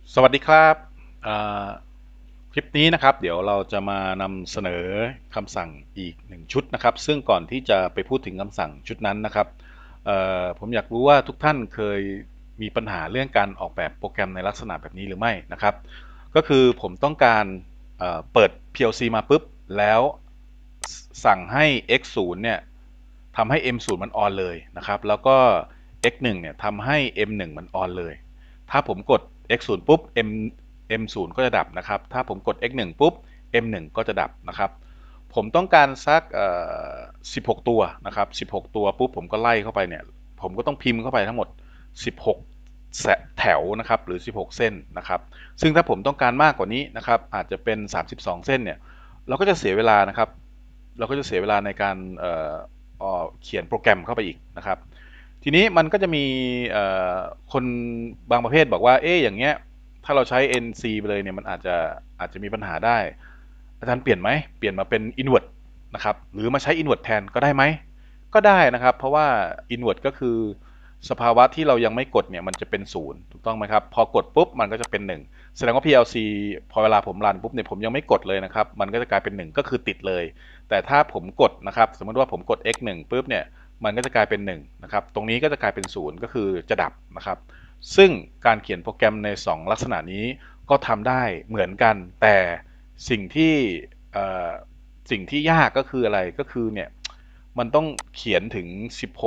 สวัสดีครับอ่าคลิปนี้นะครับเดี๋ยวเราจะมานำเสนอคำสั่งอีกหนึ่งชุดนะครับซึ่งก่อนที่จะไปพูดถึงคำสั่งชุดนั้นนะครับผมอยากรู้ว่าทุกท่านเคยมีปัญหาเรื่องการออกแบบโปรแกรมในลักษณะแบบนี้หรือไม่นะครับก็คือผมต้องการเปิด PLC มาปุ๊บแล้วสั่งให้ x 0เนี่ยทำให้ m 0มันออนเลยนะครับแล้วก็ x 1เนี่ยทำให้ m 1มันออนเลย ถ้าผมกด x 0ปุ๊บ m 0ก็จะดับนะครับถ้าผมกด x 1ปุ๊บ m 1ก็จะดับนะครับผมต้องการสัก16ตัวนะครับ16ตัวปุ๊บผมก็ไล่เข้าไปเนี่ยผมก็ต้องพิมพ์เข้าไปทั้งหมด16แถวนะครับหรือ16เส้นนะครับซึ่งถ้าผมต้องการมากกว่านี้นะครับอาจจะเป็น32เส้นเนี่ยเราก็จะเสียเวลานะครับเราก็จะเสียเวลาในการเขียนโปรแกรมเข้าไปอีกนะครับ ทีนี้มันก็จะมีคนบางประเภทบอกว่าเอ๊ะอย่างเงี้ยถ้าเราใช้ NC ไปเลยเนี่ยมันอาจจะมีปัญหาได้อาจารย์เปลี่ยนไหมเปลี่ยนมาเป็น invert นะครับหรือมาใช้ invert แทนก็ได้ไหมก็ได้นะครับเพราะว่า invert ก็คือสภาวะที่เรายังไม่กดเนี่ยมันจะเป็นศูนย์ถูกต้องไหมครับพอกดปุ๊บมันก็จะเป็น1แสดงว่า PLC พอเวลาผมรันปุ๊บเนี่ยผมยังไม่กดเลยนะครับมันก็จะกลายเป็น1ก็คือติดเลยแต่ถ้าผมกดนะครับสมมติว่าผมกด x 1ปุ๊บเนี่ย มันก็จะกลายเป็น1นะครับตรงนี้ก็จะกลายเป็น0ก็คือจะดับนะครับซึ่งการเขียนโปรแกรมใน2ลักษณะนี้ก็ทำได้เหมือนกันแต่สิ่งที่สิ่งที่ยากก็คืออะไรก็คือเนี่ยมันต้องเขียนถึง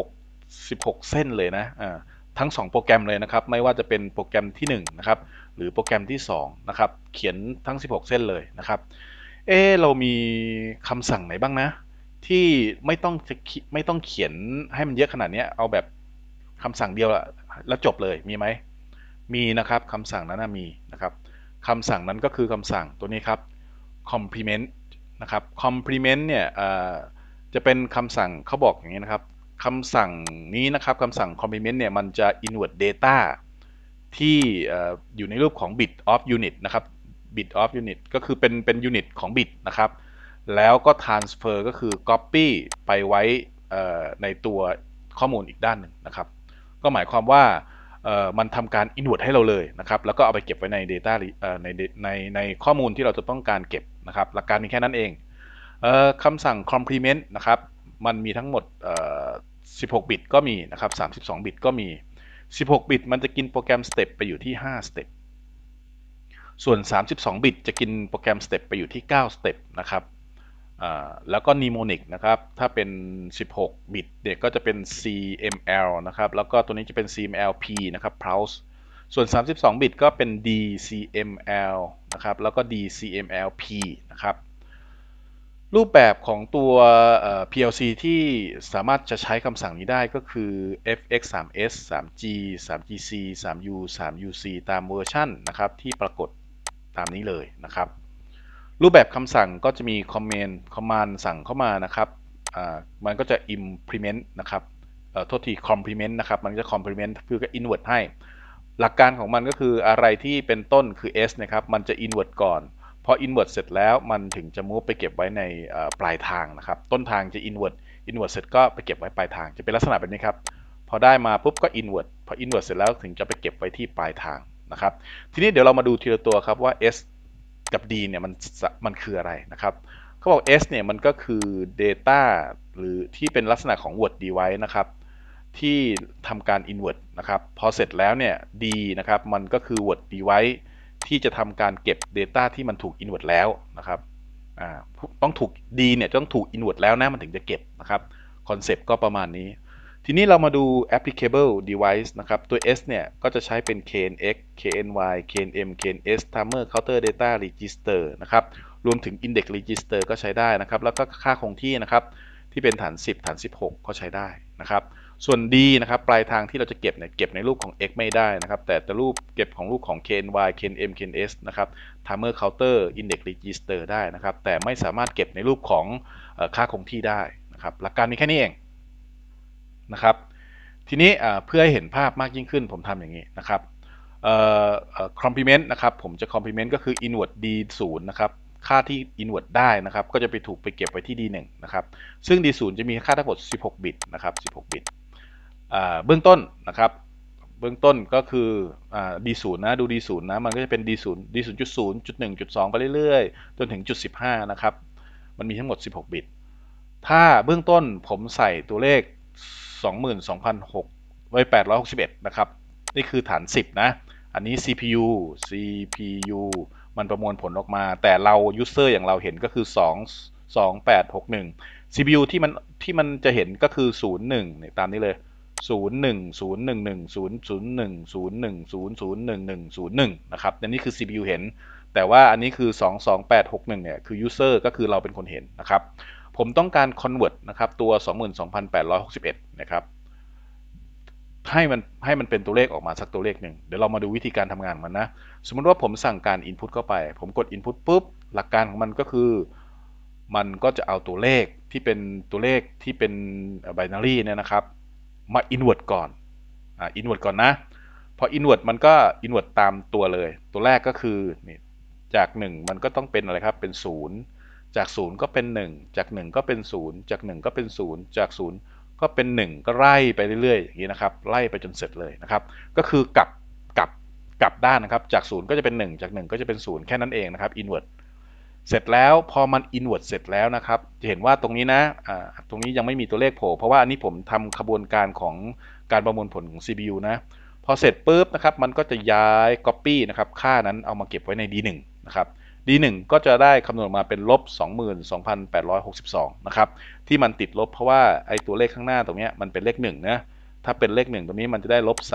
16เส้นเลยนะทั้ง2โปรแกรมเลยนะครับไม่ว่าจะเป็นโปรแกรมที่1นะครับหรือโปรแกรมที่2นะครับเขียนทั้ง16เส้นเลยนะครับเรามีคำสั่งไหนบ้างนะ ที่ไม่ต้องเขียนให้มันเยอะขนาดนี้เอาแบบคำสั่งเดียวแล้วจบเลยมีไหมมีนะครับคำสั่งนั้นมีนะครับคำสั่งนั้นก็คือคำสั่งตัวนี้ครับ complement นะครับ complement เนี่ยจะเป็นคำสั่งเขาบอกอย่างนี้นะครับคำสั่งนี้นะครับคำสั่ง complement เนี่ยมันจะ invert data ที่อยู่ในรูปของ bit of unit นะครับ bit of unit ก็คือเป็น unit ของ bit นะครับแล้วก็ transfer ก็คือ copy ไปไว้ในตัวข้อมูลอีกด้านหนึ่งนะครับก็หมายความว่ามันทำการ invert ให้เราเลยนะครับแล้วก็เอาไปเก็บไว้ใน data ในข้อมูลที่เราจะต้องการเก็บนะครับหลักการมีแค่นั้นเองคำสั่ง complement นะครับมันมีทั้งหมด16 บิตก็มีนะครับ32 บิตก็มี16 บิตมันจะกินโปรแกรมสเต็ปไปอยู่ที่5สเต็ปส่วน32 บิตจะกินโปรแกรมสเต็ปไปอยู่ที่9สเต็ปนะครับแล้วก็ mnemonic นะครับถ้าเป็น16 บิตเนี่ยก็จะเป็น CML นะครับแล้วก็ตัวนี้จะเป็น CMLP นะครับ pulse ส่วน32 บิตก็เป็น DCML นะครับแล้วก็ DCMLP นะครับ รูปแบบของตัว PLC ที่สามารถจะใช้คำสั่งนี้ได้ก็คือ FX 3S 3G 3GC 3U 3UC ตามเวอร์ชันนะครับที่ปรากฏตามนี้เลยนะครับรูปแบบคำสั่งก็จะมี command สั่งเข้ามานะครับมันก็จะ implement นะครับโทษที complement นะครับมันจะ complement คือก็ invert ให้หลักการของมันก็คืออะไรที่เป็นต้นคือ S นะครับมันจะ invert ก่อนพอ invert เสร็จแล้วมันถึงจะ move ไปเก็บไว้ในปลายทางนะครับต้นทางจะ invert เสร็จก็ไปเก็บไว้ปลายทางจะเป็นลักษณะแบบนี้ครับพอได้มาปุ๊บก็ invert พอ invert เสร็จแล้วถึงจะไปเก็บไว้ที่ปลายทางนะครับทีนี้เดี๋ยวเรามาดูทีละตัวครับว่า S กับ D เนี่ยมันคืออะไรนะครับเขาบอก S เนี่ยมันก็คือ data หรือที่เป็นลักษณะของ word device นะครับที่ทำการ invert นะครับพอเสร็จแล้วเนี่ย D นะครับมันก็คือ word device ที่จะทำการเก็บ Data ที่มันถูก invert แล้วนะครับต้องถูก D เนี่ยต้องถูก invert แล้วนะมันถึงจะเก็บนะครับคอนเซปต์ก็ประมาณนี้ทีนี้เรามาดู applicable device นะครับตัว S เนี่ยก็จะใช้เป็น KNX KNY KNM KNS timer counter data register นะครับรวมถึง index register ก็ใช้ได้นะครับแล้วก็ค่าคงที่นะครับที่เป็นฐาน10ฐาน16ก็ใช้ได้นะครับส่วน D นะครับปลายทางที่เราจะเก็บเนี่ยเก็บในรูปของ X ไม่ได้นะครับแต่รูปเก็บของรูปของ KNY KNM KNS นะครับ timer counter index register ได้นะครับแต่ไม่สามารถเก็บในรูปของค่าคงที่ได้นะครับหลักการมีแค่นี้เองนะครับทีนี้เพื่อให้เห็นภาพมากยิ่งขึ้นผมทำอย่างนี้นะครับcomplement นะครับผมจะ complement ก็คือ invert d 0นะครับค่าที่ invert ได้นะครับก็จะไปถูกไปเก็บไว้ที่ d 1นะครับซึ่ง d 0จะมีค่าทั้งหมด16 บิตนะครับ16 บิตเบื้องต้นนะครับเบื้องต้นก็คือD0 นะดู D0 นะมันก็จะเป็น D0 D0.0 .1.2 ไปเรื่อยๆจนถึง.15นะครับมันมีทั้งหมด16บิตถ้าเบื้องต้นผมใส่ตัวเลข 22,600 ไว้861นะครับนี่คือฐาน10นะอันนี้ CPU มันประมวลผลออกมาแต่เรา user อย่างเราเห็นก็คือ22861 CPU ที่มันจะเห็นก็คือ01เนี่ยตามนี้เลย01 011 0 0 1 0 1 0 1 0 1 0 1นะครับอันนี้คือ CPU เห็นแต่ว่าอันนี้คือ22861เนี่ยคือ user ก็คือเราเป็นคนเห็นนะครับผมต้องการ convert นะครับตัว 22,861 นะครับให้มันเป็นตัวเลขออกมาสักตัวเลขหนึ่งเดี๋ยวเรามาดูวิธีการทำงานมันนะสมมติว่าผมสั่งการ input เข้าไปผมกด input ปุ๊บหลักการของมันก็คือมันก็จะเอาตัวเลขที่เป็นbinary เนี่ยนะครับมา invert ก่อนinvert ก่อนนะพอ invert มันก็ invert ตามตัวเลยตัวแรกก็คือนี่จาก1มันก็ต้องเป็นอะไรครับเป็น0จาก0ก็เป็น1จาก1ก็เป็น0จาก1ก็เป็น0จาก0ก็เป็น1ก็ไล่ไปเรื่อยๆอย่างนี้นะครับไล่ไปจนเสร็จเลยนะครับก็คือกลับด้านนะครับจาก0ก็จะเป็น1จาก1ก็จะเป็น0แค่นั้นเองนะครับ invert เสร็จแล้วพอมัน invert เสร็จแล้วนะครับจะเห็นว่าตรงนี้นะตรงนี้ยังไม่มีตัวเลขโผล่เพราะว่าอันนี้ผมทำขบวนการของการประมวลผลของ CPU นะพอเสร็จปุ๊บนะครับมันก็จะย้าย copy นะครับค่านั้นเอามาเก็บไว้ใน D1 นะครับ D1 ก็จะได้คำนวณออกมาเป็นลบ 22,862 นะครับที่มันติดลบเพราะว่าไอ้ตัวเลขข้างหน้าตรงนี้มันเป็นเลข1นะถ้าเป็นเลข1ตรงนี้มันจะได้ลบ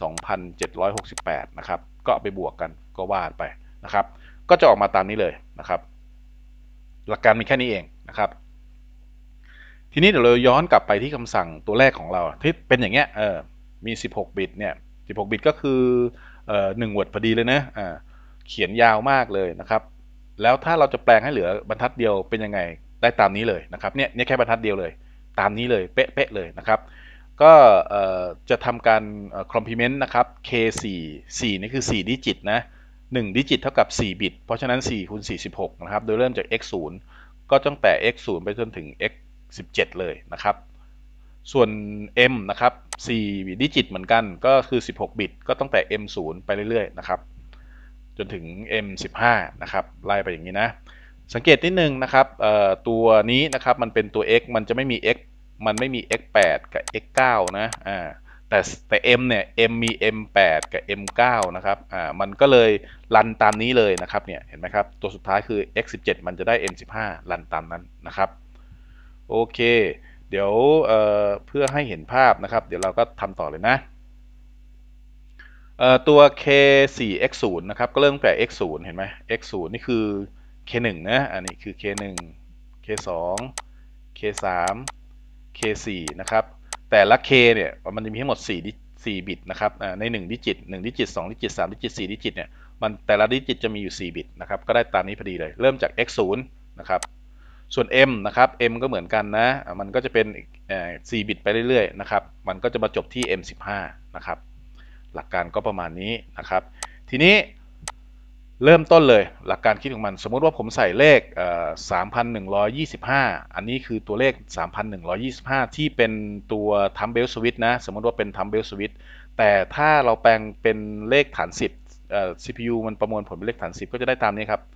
32,768 นะครับก็เอาไปบวกกันก็วาดไปนะครับก็จะออกมาตามนี้เลยนะครับหลักการมีแค่นี้เองนะครับทีนี้เดี๋ยวเราย้อนกลับไปที่คำสั่งตัวแรกของเราที่เป็นอย่างเงี้ยมี16บิตเนี่ย16บิตก็คือ1 word พอดีเลยนะเขียนยาวมากเลยนะครับแล้วถ้าเราจะแปลงให้เหลือบรรทัดเดียวเป็นยังไงได้ตามนี้เลยนะครับเนี่ยแค่บรรทัดเดียวเลยตามนี้เลยเป๊ะๆเลยนะครับก็จะทำการcomplement นะครับ K4 4นี่คือ4ดิจิตนะ1ดิจิตเท่ากับ4บิตเพราะฉะนั้น4คูณ4 16นะครับโดยเริ่มจาก x 0ก็ตั้งแต่ x 0ไปจนถึง x 17เลยนะครับส่วน m นะครับ4ดิจิตเหมือนกันก็คือ16บิตก็ตั้งแต่ m 0ไปเรื่อยๆนะครับจนถึง m 15นะครับไล่ไปอย่างนี้นะสังเกตนิดนึงนะครับตัวนี้นะครับมันเป็นตัว x มันจะไม่มี x มันไม่มี x 8กับ x 9นะแต่ m เนี่ย m มี m 8กับ m 9นะครับมันก็เลยรันตามนี้เลยนะครับเนี่ยเห็นไหมครับตัวสุดท้ายคือ x 17มันจะได้ m 15รันตามนั้นนะครับโอเคเดี๋ยวเพื่อให้เห็นภาพนะครับเดี๋ยวเราก็ทำต่อเลยนะตัว k4x0 นะครับก็เริ่มตั้งแต่ x0 เห็นไหม x0 นี่คือ k1 นะอันนี้คือ k1 k2 k3 k4 นะครับแต่ละ k เนี่ยมันจะมีทั้งหมด4บิตนะครับใน1ดิจิต1ดิจิต2ดิจิต3ดิจิต4ดิจิตเนี่ยมันแต่ละดิจิตจะมีอยู่4บิตนะครับก็ได้ตามนี้พอดีเลยเริ่มจาก x0 นะครับส่วน m นะครับ m ก็เหมือนกันนะมันก็จะเป็น4บิตไปเรื่อยๆนะครับมันก็จะมาจบที่ m15 นะครับหลักการก็ประมาณนี้นะครับทีนี้เริ่มต้นเลยหลักการคิดของมันสมมติว่าผมใส่เลข3,125อันนี้คือตัวเลข3,125ที่เป็นตัว Tumble Switch นะสมมติว่าเป็น Tumble Switch แต่ถ้าเราแปลงเป็นเลขฐาน10 CPU มันประมวลผลเป็นเลขฐาน10ก็จะได้ตามนี้ครับ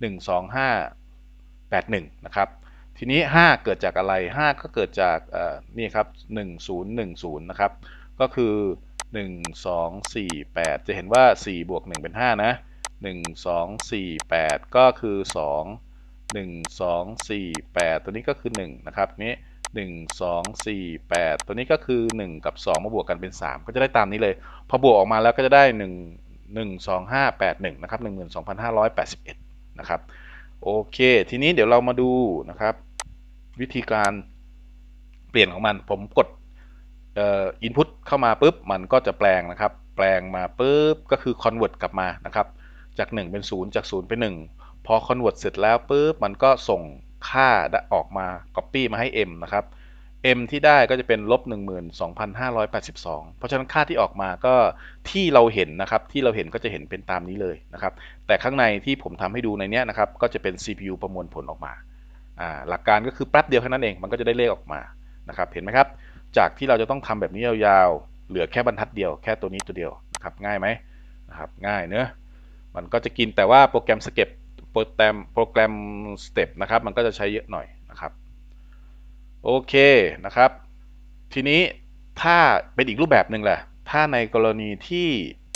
12581นะครับทีนี้5เกิดจากอะไร5ก็เกิดจากนี่ครับ1010นะครับก็คือ1 2 4 8จะเห็นว่า4บวก1เป็น5นะ1 2 4 8ก็คือ2 1 2 4 8ตัวนี้ก็คือ1นะครับนี้1 2 4 8ตัวนี้ก็คือ1กับ2มาบวกกันเป็น3ก็จะได้ตามนี้เลยพอบวกออกมาแล้วก็จะได้12581นะครับ12,581นะครับโอเคทีนี้เดี๋ยวเรามาดูนะครับวิธีการเปลี่ยนของมันผมกดinput เข้ามาปุ๊บมันก็จะแปลงนะครับแปลงมาปุ๊บก็คือ convert กลับมานะครับจาก1เป็น0จาก0เป็น1พอ convert เสร็จแล้วปุ๊บมันก็ส่งค่าออกมา copy มาให้ m นะครับ m ที่ได้ก็จะเป็นลบ 12,582เพราะฉะนั้นค่าที่ออกมาก็ที่เราเห็นนะครับที่เราเห็นก็จะเห็นเป็นตามนี้เลยนะครับแต่ข้างในที่ผมทำให้ดูในนี้นะครับก็จะเป็น CPU ประมวลผลออกมาหลักการก็คือแป๊บเดียวแค่นั้นเองมันก็จะได้เลขออกมานะครับเห็นไหมครับจากที่เราจะต้องทำแบบนี้ยาวเหลือแค่บรรทัดเดียวแค่ตัวนี้ตัวเดียวนะครับง่ายไหมนะครับง่ายเนอะมันก็จะกินแต่ว่าโปรแกรมสเก็ปโปรแกรมสเต็ปนะครับมันก็จะใช้เยอะหน่อยนะครับโอเคนะครับทีนี้ถ้าเป็นอีกรูปแบบหนึ่งแหละถ้าในกรณีที่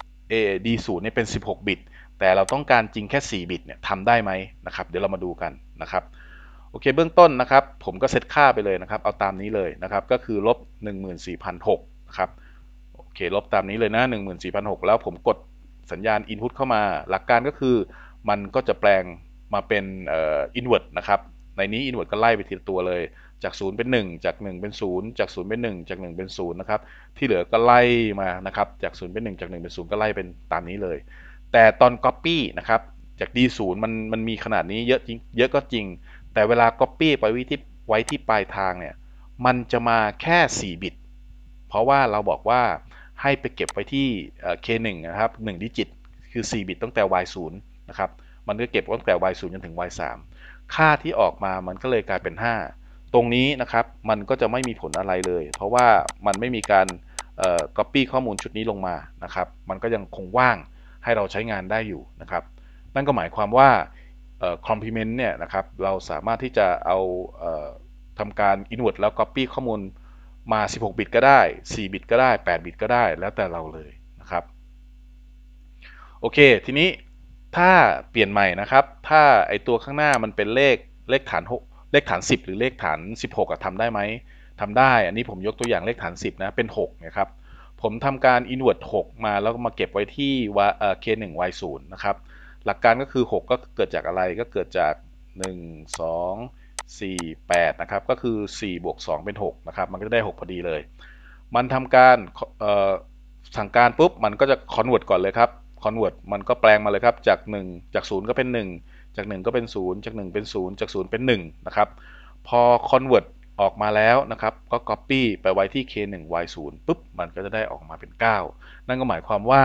D0 เนี่ยเป็น16บิตแต่เราต้องการจริงแค่4บิตเนี่ยทำได้ไหมนะครับเดี๋ยวเรามาดูกันนะครับโอเคเบื้องต้นนะครับผมก็เซตค่าไปเลยนะครับเอาตามนี้เลยนะครับก็คือลบ14,600นะครับโอเคลบตามนี้เลยนะ14,600แล้วผมกดสัญญาณ Input เข้ามาหลักการก็คือมันก็จะแปลงมาเป็นInvert นะครับในนี้ Invert ก็ไล่ไปทีละตัวเลยจาก0เป็น1จาก1เป็น0จาก0เป็น1จาก1เป็น0นะครับที่เหลือก็ไล่มานะครับจาก0เป็น1จาก1เป็น0ก็ไล่เป็นตามนี้เลยแต่ตอน Copy นะครับจาก D0 มันมีขนาดนี้เยอะจริงเยอะก็จริงแต่เวลา Copy ไปไว้ที่ปลายทางเนี่ยมันจะมาแค่4บิตเพราะว่าเราบอกว่าให้ไปเก็บไว้ที่K1 นะครับ1ดิจิตคือ4บิตตั้งแต่ Y0 นะครับมันก็เก็บตั้งแต่ Y0 จนถึง Y3 ค่าที่ออกมามันก็เลยกลายเป็น5ตรงนี้นะครับมันก็จะไม่มีผลอะไรเลยเพราะว่ามันไม่มีการcopy ข้อมูลชุดนี้ลงมานะครับมันก็ยังคงว่างให้เราใช้งานได้อยู่นะครับนั่นก็หมายความว่าcomplement เนี่ยนะครับเราสามารถที่จะเอาทำการ invert แล้ว copy ข้อมูลมา16บิตก็ได้4บิตก็ได้8บิตก็ได้แล้วแต่เราเลยนะครับโอเคทีนี้ถ้าเปลี่ยนใหม่นะครับถ้าไอตัวข้างหน้ามันเป็นเลขฐาน6เลขฐาน10หรือเลขฐาน16ทำได้ไหมทำได้อันนี้ผมยกตัวอย่างเลขฐาน10นะเป็น6นะครับผมทำการ invert 6มาแล้วก็มาเก็บไว้ที่K1 Y0 นะครับหลักการก็คือ6ก็เกิดจากอะไรก็เกิดจาก1 2 4 8นะครับก็คือ4บวก2เป็น6นะครับมันก็จะได้6พอดีเลยมันทำการสั่งการปุ๊บมันก็จะ convert ก่อนเลยครับ convert มันก็แปลงมาเลยครับจาก1จาก0ก็เป็น1จาก1ก็เป็น0จาก1เป็น0จาก0เป็น1นะครับพอ convert ออกมาแล้วนะครับก็ copy ไปไว้ที่ K1 Y0 ปุ๊บมันก็จะได้ออกมาเป็น9นั่นก็หมายความว่า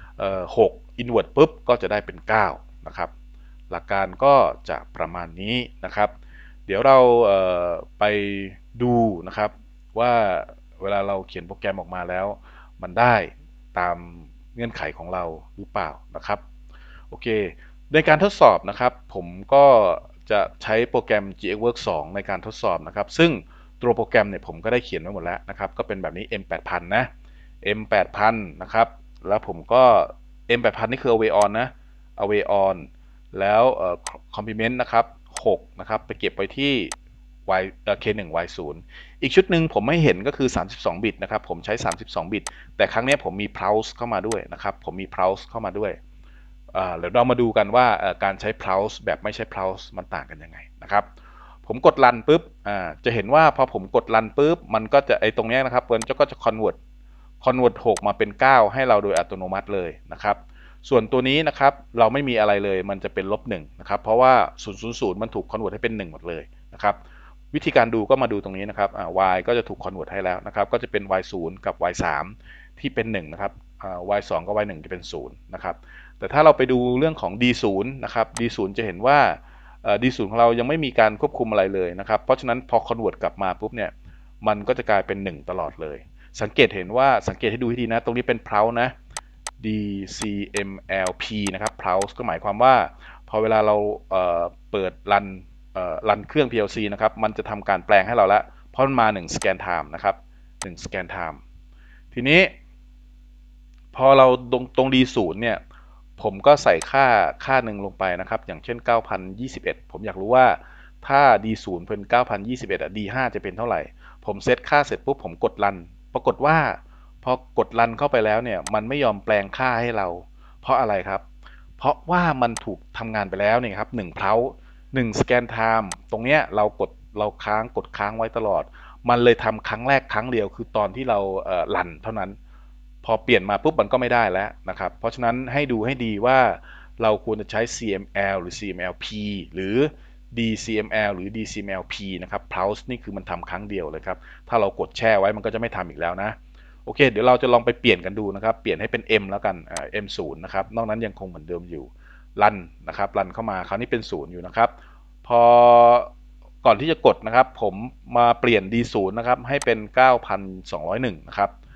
6 invert ปุ๊บก็จะได้เป็น9นะครับหลักการก็จะประมาณนี้นะครับเดี๋ยวเราไปดูนะครับว่าเวลาเราเขียนโปรแกรมออกมาแล้วมันได้ตามเงื่อนไขของเราหรือเปล่านะครับโอเคในการทดสอบนะครับผมก็จะใช้โปรแกรม GXWorks 2ในการทดสอบนะครับซึ่งตัวโปรแกรมเนี่ยผมก็ได้เขียนไว้หมดแล้วนะครับก็เป็นแบบนี้ M8000 นะ M8000 นะครับแล้วผมก็ M8000 นี่คือ away on นะ away on แล้วcomplement นะครับ6นะครับไปเก็บไว้ที่ K1 Y0 อีกชุดหนึ่งผมไม่เห็นก็คือ32บิตนะครับผมใช้32บิตแต่ครั้งนี้ผมมี Pulse เข้ามาด้วยนะครับผมมี Pulse เข้ามาด้วยเดี๋ยวเรามาดูกันว่าการใช้ Pulse แบบไม่ใช่ Pulse มันต่างกันยังไงนะครับผมกดรันปุ๊บจะเห็นว่าพอผมกดรันปุ๊บมันก็จะไอตรงนี้นะครับมันก็จะ convert 6มาเป็น9ให้เราโดยอัตโนมัติเลยนะครับส่วนตัวนี้นะครับเราไม่มีอะไรเลยมันจะเป็นลบ1นะครับเพราะว่า000มันถูก convert ให้เป็น1หมดเลยนะครับวิธีการดูก็มาดูตรงนี้นะครับy ก็จะถูก convert ให้แล้วนะครับก็จะเป็น y0 กับ y3 ที่เป็น1นะครับy2 กับ y1 จะเป็น0นะครับแต่ถ้าเราไปดูเรื่องของ d0 นะครับ d0 จะเห็นว่าD0 ของเรายังไม่มีการควบคุมอะไรเลยนะครับเพราะฉะนั้นพอ convert กลับมาปุ๊บเนี่ยมันก็จะกลายเป็น1ตลอดเลยสังเกตเห็นว่าสังเกตให้ดูให้ดีนะตรงนี้เป็น pulse นะ DCMLP นะครับ pulse ก็หมายความว่าพอเวลาเราเปิดรันเครื่อง PLC นะครับมันจะทำการแปลงให้เราแล้วเพราะมันมา1 scan time นะครับ1 scan time ทีนี้พอเราตรง D0 เนี่ยผมก็ใส่ค่าหนึ่งลงไปนะครับอย่างเช่น9,021ผมอยากรู้ว่าถ้า D0 เป็น9,021อ่ะ D5 จะเป็นเท่าไหร่ผมเซตค่าเสร็จปุ๊บผมกดรันปรากฏว่าพอกดรันเข้าไปแล้วเนี่ยมันไม่ยอมแปลงค่าให้เราเพราะอะไรครับเพราะว่ามันถูกทำงานไปแล้วเนี่ยครับ1เพลา1 scan time ตรงเนี้ยเรากดกดค้างไว้ตลอดมันเลยทำครั้งแรกครั้งเดียวคือตอนที่เรารันเท่านั้นพอเปลี่ยนมาปุ๊บมันก็ไม่ได้แล้วนะครับเพราะฉะนั้นให้ดูให้ดีว่าเราควรจะใช้ CML หรือ CMLP หรือ DCML หรือ DCMLP นะครับ pulse นี่คือมันทำครั้งเดียวเลยครับถ้าเรากดแช่ไว้มันก็จะไม่ทำอีกแล้วนะโอเคเดี๋ยวเราจะลองไปเปลี่ยนกันดูนะครับเปลี่ยนให้เป็น M แล้วกันM0 นะครับนอกนั้นยังคงเหมือนเดิมอยู่รันนะครับรันเข้ามาคราวนี้เป็น0อยู่นะครับพอก่อนที่จะกดนะครับผมมาเปลี่ยน D0 นะครับให้เป็น 9,201 นะครับ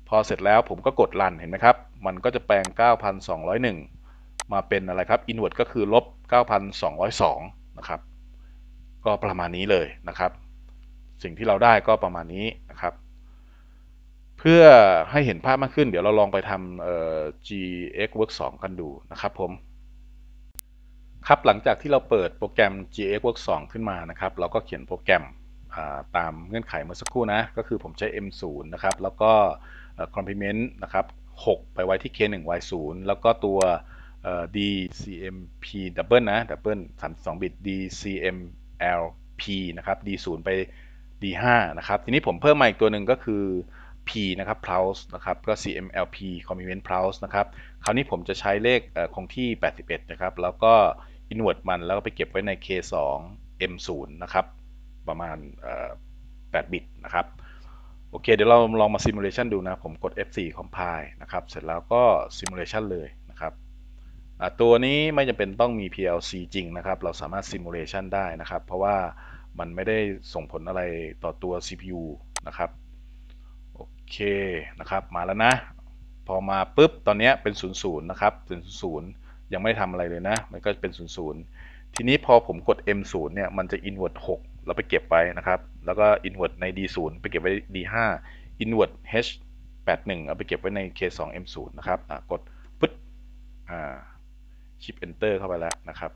พอเสร็จแล้วผมก็กดรันเห็นไหมครับมันก็จะแปลง 9,201 มาเป็นอะไรครับ inward ก็คือลบ 9,202 นะครับก็ประมาณนี้เลยนะครับสิ่งที่เราได้ก็ประมาณนี้นะครับเพื่อให้เห็นภาพมากขึ้นเดี๋ยวเราลองไปทำGXWorks 2 กันดูนะครับผมครับหลังจากที่เราเปิดโปรแกรม GXWorks 2 ขึ้นมานะครับเราก็เขียนโปรแกรมตามเงื่อนไขเมื่อสักครู่นะก็คือผมใช้ M0 นะครับแล้วก็complement นะครับ6ไปไว้ที่ K1 Y0 แล้วก็ตัวDCMP double นะ double 32 บิต DCMLP นะครับ D0 ไป D5 นะครับทีนี้ผมเพิ่มมาอีกตัวหนึ่งก็คือ P นะครับ pulse นะครับก็ CMLP complement pulse นะครับคราวนี้ผมจะใช้เลขคงที่81นะครับแล้วก็ invert มันแล้วก็ไปเก็บไว้ใน K2 M0 นะครับประมาณ8 บิตนะครับโอเคเดี๋ยวเราลองมา simulation ดูนะผมกด F4 compile นะครับเสร็จแล้วก็ simulation เลยนะครับตัวนี้ไม่จำเป็นต้องมี PLC จริงนะครับเราสามารถ simulation ได้นะครับเพราะว่ามันไม่ได้ส่งผลอะไรต่อตัว CPU นะครับโอเคนะครับมาแล้วนะพอมาปุ๊บตอนนี้เป็น00นะครับเป็น00ยังไม่ทำอะไรเลยนะมันก็เป็น00ทีนี้พอผมกด M0 เนี่ยมันจะ invert 6เราไปเก็บไว้นะครับแล้วก็ invert ใน D0 ไปเก็บไว้ D5 invert H81 เอาไปเก็บไว้ใน K2 M0 นะครับกดปึ๊ดชิป Enter เข้าไปแล้วนะครับ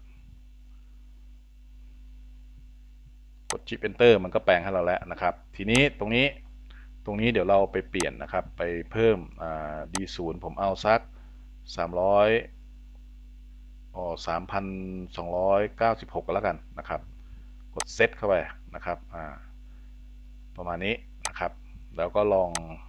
กดชิป Enter มันก็แปลงให้เราแล้วนะครับทีนี้ตรงนี้เดี๋ยวเราไปเปลี่ยนนะครับไปเพิ่มD0 ผมเอาสัก300 3,296ก็แล้วกันนะครับกดเซตเข้าไปนะครับประมาณนี้นะครับแล้วก็ลอง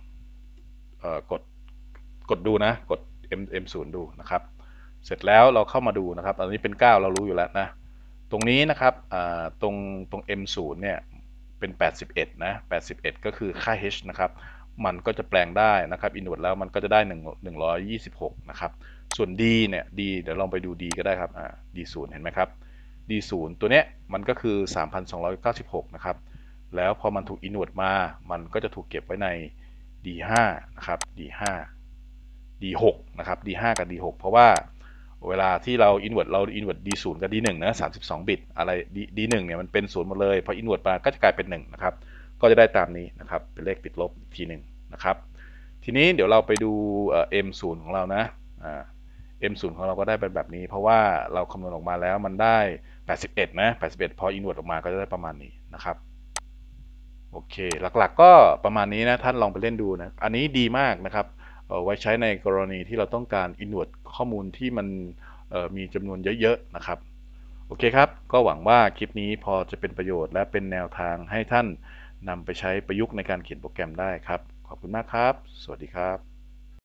กดดูนะกด M0 ดูนะครับเสร็จแล้วเราเข้ามาดูนะครับอันนี้เป็น9เรารู้อยู่แล้วนะตรงนี้นะครับตรง M0 เนี่ยเป็น81นะ81ก็คือค่า H นะครับมันก็จะแปลงได้นะครับ invert แล้วมันก็จะได้126นะครับส่วน D เนี่ย D เดี๋ยวลองไปดู D ก็ได้ครับD0 เห็นไหมครับ D0 ตัวเนี้ยมันก็คือ3,296นะครับแล้วพอมันถูก invert มามันก็จะถูกเก็บไว้ใน D5 นะครับ D6 นะครับ D5 กับ D6 เพราะว่าเวลาที่เรา invert D0 กับ D1 นะ32 บิตอะไร D1 เนี่ยมันเป็น0หมดเลยพอ invert มาก็จะกลายเป็น1นะครับก็จะได้ตามนี้นะครับเป็นเลขติดลบอีกทีหนึ่งนะครับทีนี้เดี๋ยวเราไปดูM0 ของเรานะM0 ของเราก็ได้เป็นแบบนี้เพราะว่าเราคำนวณออกมาแล้วมันได้81นะ81พอ invert ออกมาก็จะได้ประมาณนี้นะครับโอเคหลักๆก็ประมาณนี้นะท่านลองไปเล่นดูนะอันนี้ดีมากนะครับไว้ใช้ในกรณีที่เราต้องการ invert ข้อมูลที่มันมีจำนวนเยอะๆนะครับโอเคครับก็หวังว่าคลิปนี้พอจะเป็นประโยชน์และเป็นแนวทางให้ท่านนำไปใช้ประยุกต์ในการเขียนโปรแกรมได้ครับขอบคุณมากครับสวัสดีครับ